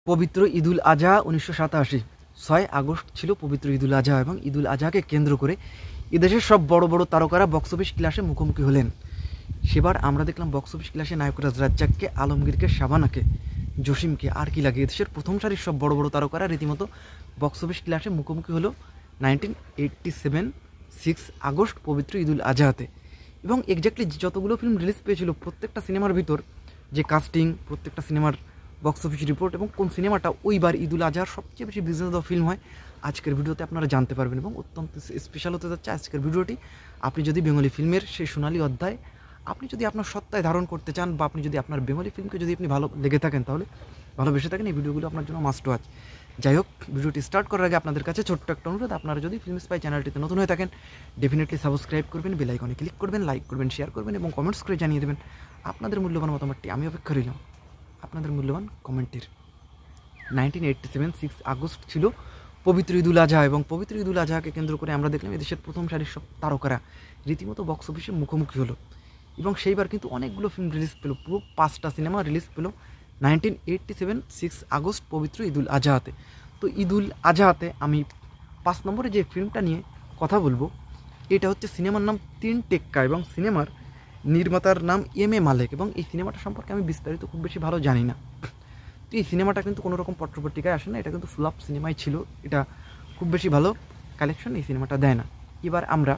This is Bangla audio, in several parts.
পবিত্র ঈদুল আজহা ১৯৮৭ ৬ আগস্ট ছিল পবিত্র ঈদুল আজহা এবং ঈদুল আজহাকে কেন্দ্র করে এদেশের সব বড় বড় তারকারা বক্স অফিস ক্লাসে মুখোমুখি হলেন। সেবার আমরা দেখলাম বক্স অফিস ক্লাসে নায়করাজ রাজ্জাককে, আলমগীরকে, শাবানাকে, জসিমকে, আর কি লাগে এদেশের প্রথম সারির সব বড় বড় তারকারা রীতিমতো বক্স অফিস ক্লাসে মুখোমুখি হলো 1987 6 আগস্ট পবিত্র ঈদুল আজহাতে। এবং এক্স্যাক্টলি যতগুলো ফিল্ম রিলিজ পেয়েছিল প্রত্যেকটা সিনেমার ভিতর যে কাস্টিং, প্রত্যেকটা সিনেমার বক্স অফিস রিপোর্ট এবং কোন সিনেমাটা ওইবার ঈদুল আজহার সবচেয়ে বেশি বিজনেস দেওয়া ফিল্ম হয় আজকের ভিডিওতে আপনারা জানতে পারবেন। এবং অত্যন্ত স্পেশাল হতে যাচ্ছে আজকের ভিডিওটি। আপনি যদি বেঙ্গলি ফিল্মের সেই সোনালি অধ্যায় আপনি যদি আপনার সত্তায় ধারণ করতে চান, বা আপনি যদি আপনার বেঙ্গলি ফিল্মকে যদি আপনি ভালো লেগে থাকেন, তাহলে ভালোবেসে থাকেন, এই ভিডিওগুলো আপনার জন্য মাস্ট ওয়াচ। যাই হোক, ভিডিওটি স্টার্ট করার আগে আপনাদের কাছে ছোট্ট একটা অনুরোধ, আপনারা যদি ফিল্ম স্পাই চ্যানেলটিতে নতুন হয়ে থাকেন ডেফিনেটলি সাবস্ক্রাইব করবেন, বেল আইকনে ক্লিক করবেন, লাইক করবেন, শেয়ার করবেন এবং কমেন্টস করে জানিয়ে দেবেন আপনাদের মূল্যবান মতামতটি। আমি অপেক্ষা রইলাম আপনাদের মূল্যবান কমেন্টের। 1987 6 আগস্ট ছিল পবিত্র ঈদুল আজহা এবং পবিত্র ঈদুল আজহাকে কেন্দ্র করে আমরা দেখলাম এদেশের প্রথম সারির সব তারকারা রীতিমতো বক্স অফিসে মুখোমুখি হলো। এবং সেইবার কিন্তু অনেকগুলো ফিল্ম রিলিজ পেলো, পুরো 5টা সিনেমা রিলিজ পেলো 1987 6 আগস্ট পবিত্র ঈদুল আজহাতে। তো ঈদুল আজহাতে আমি 5 নম্বরে যে ফিল্মটা নিয়ে কথা বলবো এটা হচ্ছে সিনেমার নাম তিন টেক্কা এবং সিনেমার নির্মাতার নাম এম এ মালেক। এবং এই সিনেমাটা সম্পর্কে আমি বিস্তারিত খুব বেশি ভালো জানি না। তো এই সিনেমাটা কিন্তু কোনো রকম পত্রপত্রিকায় আসে না, এটা কিন্তু ফ্লপ সিনেমাই ছিল, এটা খুব বেশি ভালো কালেকশন এই সিনেমাটা দেয় না। এবার আমরা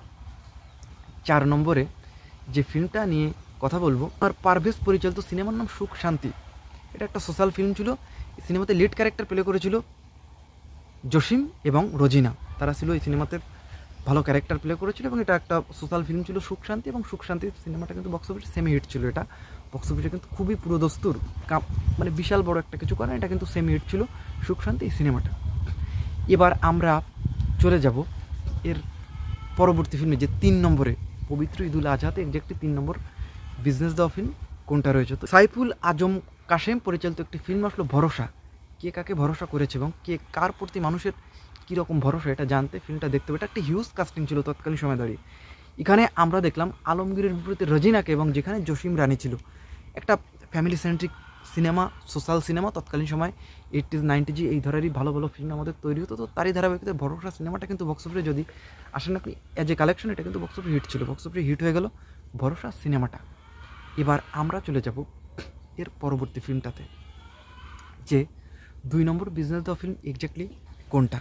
4 নম্বরে যে ফিল্মটা নিয়ে কথা বলবো আর পারভেজ পরিচালিত সিনেমার নাম সুখ শান্তি। এটা একটা সোশ্যাল ফিল্ম ছিল। এই সিনেমাতে লিড ক্যারেক্টার প্লে করেছিল জসিম এবং রোজিনা, তারা ছিল এই সিনেমাতে ভালো ক্যারেক্টার প্লে করেছিল এবং এটা একটা সোশ্যাল ফিল্ম ছিল সুখ শান্তি। এবং সুখ শান্তি সিনেমাটা কিন্তু বক্স অফিসে সেমি হিট ছিল, এটা বক্স অফিসে কিন্তু খুবই পুরোদস্তুর মানে বিশাল বড় একটা কিছু করে, এটা কিন্তু সেমি হিট ছিল সুখ শান্তি এই সিনেমাটা। এবার আমরা চলে যাব এর পরবর্তী ফিল্মে যে 3 নম্বরে পবিত্র ঈদুল আজহাতে এক্স্যাক্টলি 3 নম্বর বিজনেস দেওয়া ফিল্ম কোনটা রয়েছে। তো সাইফুল আজম কাশেম পরিচালিত একটি ফিল্ম আসলো ভরসা। কে কাকে ভরসা করেছে এবং কে কার প্রতি মানুষের কীরকম ভরসা এটা জানতে ফিল্মটা দেখতে হবে। এটা একটা হিউজ কাস্টিং ছিল তৎকালীন সময় দাঁড়িয়ে। এখানে আমরা দেখলাম আলমগীরের বিপরীতে রজিনাকে এবং যেখানে জসিম রানী ছিল। একটা family centric cinema, social cinema, তৎকালীন সময় 80s 90s এই ধরনেরই ভালো ভালো ফিল্ম আমাদের তৈরি হতো। তো তারই ধারাবাহিকতায় ভরসা সিনেমাটা কিন্তু বক্স অফিসে যদি আসেন আপনি অ্যাজ এ কালেকশন, এটা কিন্তু বক্স অফিসে হিট ছিল, বক্স অফিসে হিট হয়ে গেল ভরসা সিনেমাটা। এবার আমরা চলে যাব এর পরবর্তী ফিল্মটাতে যে 2 নম্বর বিজনেস দেওয়া ফিল্ম এক্স্যাক্টলি কোনটা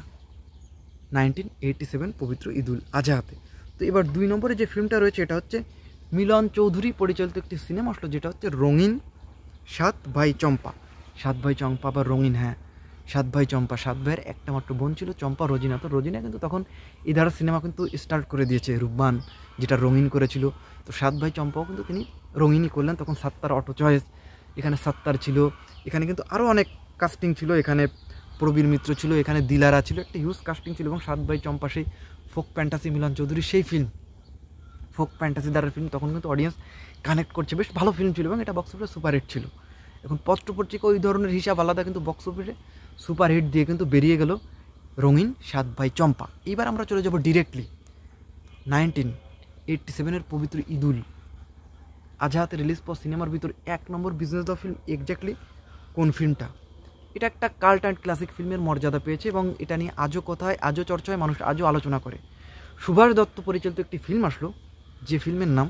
1987 পবিত্র ঈদুল আজহাতে। তো এবার 2 নম্বরে যে ফিল্মটা রয়েছে এটা হচ্ছে মিলন চৌধুরী পরিচালিত একটি সিনেমা আসলো যেটা হচ্ছে রঙিন 7 ভাই চম্পা। 7 ভাই চম্পা বা রঙিন, হ্যাঁ 7 ভাই চম্পা। 7 ভাইয়ের একটা মাত্র বোন ছিল চম্পা, রোজিনা। তো রোজিনা কিন্তু তখন এই ধারা সিনেমা কিন্তু স্টার্ট করে দিয়েছে, রূপবান যেটা রঙিন করেছিল। তো 7 ভাই চম্পাও কিন্তু তিনি রঙিনই করলেন। তখন সাত্তার অটো চয়েস, এখানে সাত্তার ছিল, এখানে কিন্তু আরও অনেক কাস্টিং ছিল, এখানে প্রবীর মিত্র ছিল, এখানে দিলারা ছিল, একটা হিউজ কাস্টিং ছিল। এবং 7 ভাই চম্পা সেই ফোক ফ্যান্টাসি, মিলন চৌধুরী সেই ফিল্ম ফোক ফ্যান্টাসি দ্বারা ফিল্ম, তখন কিন্তু অডিয়েন্স কানেক্ট করছে, বেশ ভালো ফিল্ম ছিল এবং এটা বক্স অফিসে সুপার হিট ছিল। এখন পত্রপত্রিকা ওই ধরনের হিসাব আলাদা, কিন্তু বক্স অফিসে সুপার হিট দিয়ে কিন্তু বেরিয়ে গেল রঙিন 7 ভাই চম্পা। এইবার আমরা চলে যাব ডিরেক্টলি 1987 পবিত্র ঈদুল আজহাতে রিলিজ পর সিনেমার ভিতর 1 নম্বর বিজনেস দেওয়া ফিল্ম এক্স্যাক্টলি কোন ফিল্মটা। এটা একটা কাল্ট অ্যান্ড ক্লাসিক ফিল্মের মর্যাদা পেয়েছে এবং এটা নিয়ে আজও কথায়, আজও চর্চায়, মানুষ আজও আলোচনা করে। সুভাষ দত্ত পরিচালিত একটি ফিল্ম আসলো যে ফিল্মের নাম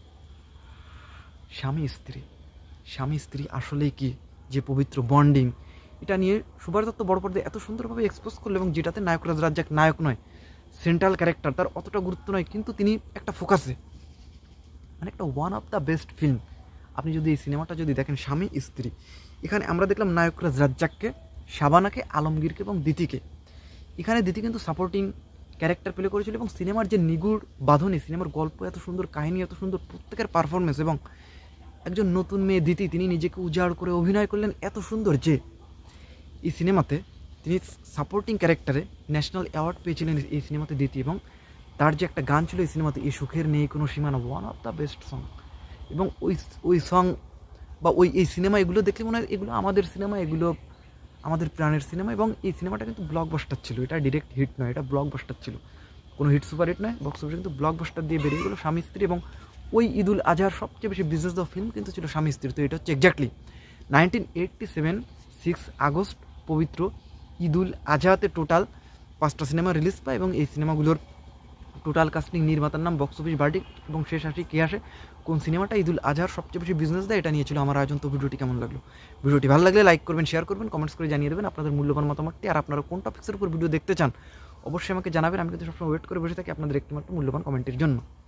স্বামী স্ত্রী। স্বামী স্ত্রী আসলেই কি, যে পবিত্র বন্ডিং, এটা নিয়ে সুভাষ দত্ত বড় পর্দায় এত সুন্দরভাবে এক্সপোজ করলো এবং যেটাতে নায়করাজ রাজ্জাক নায়ক নয়, সেন্ট্রাল ক্যারেক্টার, তার অতটা গুরুত্ব নয়, কিন্তু তিনি একটা ফোকাসে, মানে একটা one of the best film. আপনি যদি এই সিনেমাটা যদি দেখেন স্বামী স্ত্রী, এখানে আমরা দেখলাম নায়করাজ রাজ্জাককে, শাবানাকে, আলমগীরকে এবং দিতিকে। এখানে দিতি কিন্তু সাপোর্টিং ক্যারেক্টার প্লে করেছিল এবং সিনেমার যে নিগুড় বাঁধনি, সিনেমার গল্প এত সুন্দর, কাহিনী এত সুন্দর, প্রত্যেকের পারফরমেন্স এবং একজন নতুন মেয়ে দিতি, তিনি নিজেকে উজাড় করে অভিনয় করলেন এত সুন্দর যে এই সিনেমাতে তিনি সাপোর্টিং ক্যারেক্টারে ন্যাশনাল অ্যাওয়ার্ড পেয়েছিলেন এই সিনেমাতে দিতি। এবং তার যে একটা গান ছিল এই সিনেমাতে, এই সুখের নেই কোনো সীমানা, one of the best song. এবং ওই সং বা এই সিনেমা এগুলো দেখলে মনে হয় এগুলো আমাদের সিনেমা, এগুলো আমাদের প্রাণের সিনেমা। এবং এই সিনেমাটা কিন্তু ব্লকবাস্টার ছিল, এটা ডিরেক্ট হিট নয়, এটা ব্লকবাস্টার ছিল, কোনো হিট সুপার হিট নয়, বক্স অফিসে কিন্তু ব্লকবাস্টার দিয়ে বেরিয়ে গেলো স্বামী স্ত্রী। এবং ওই ঈদুল আজহার সবচেয়ে বেশি বিজনেস দেওয়া ফিল্ম কিন্তু ছিল স্বামী স্ত্রী। তো এটা হচ্ছে এক্স্যাক্টলি 1987 6 আগস্ট পবিত্র ঈদুল আজহাতে টোটাল 5টা সিনেমা রিলিজ পায় এবং এই সিনেমাগুলোর টোটাল কাস্টিং, নির্মাতার নাম, বক্স অফিস ভার্ডিক্ট এবং শেষ হাসি কে আসে, কোন সিনেমাটা ঈদুল আজহার সবচেয়ে বেশি বিজনেস দেয়, এটা নিয়ে ছিল আমার আয়োজন। তো ভিডিওটি কেমন লাগলো? ভিডিওটি ভালো লাগলে লাইক করবেন, শেয়ার করবেন, কমেন্টস করে জানিয়ে দেবেন আপনাদের মূল্যবান মতামতটি। আর আপনারা কোন টপিক্সের উপর ভিডিও দেখতে চান অবশ্যই আমাকে জানাবেন। আমি কিন্তু সবসময় ওয়েট করে বসে থাকি আপনাদের একটি মাত্র মূল্যবান কমেন্টের জন্য।